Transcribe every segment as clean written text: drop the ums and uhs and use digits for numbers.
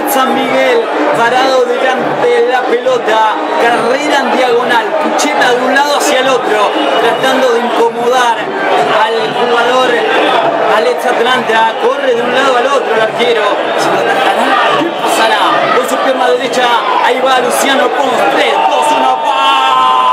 del San Miguel, parado delante de la pelota, carrera en diagonal, Pucheta de un lado hacia el otro, tratando de incomodar al jugador Alex Atlanta, corre de un lado al otro el arquero, ¿se lo atajará? ¿Qué pasará? Con su pierna derecha, ahí va Luciano Pons, 3, 2, 1, ¡pah!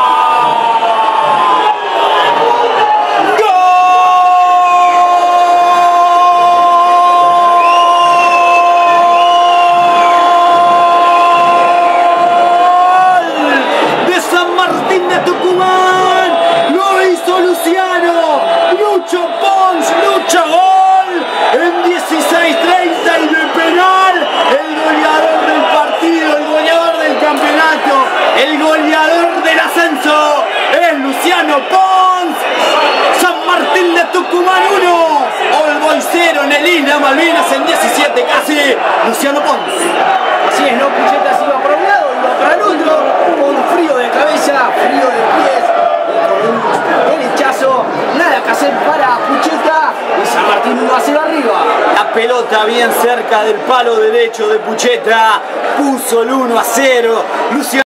Lucho Pons, lucha gol en 16:30 y de penal, el goleador del partido, el goleador del campeonato, el goleador del ascenso es Luciano Pons. San Martín de Tucumán 1, All Boys 0 en el Isla Malvinas en 17 casi, Luciano Pons. Así es, ¿no? Pucheta se iba para un lado, iba para el otro, con frío de cabeza, frío de pies, con un derechazo, nada que hacer para Pucheta y San Martín 1-0 arriba. La pelota bien cerca del palo derecho de Pucheta, puso el 1-0, Luciano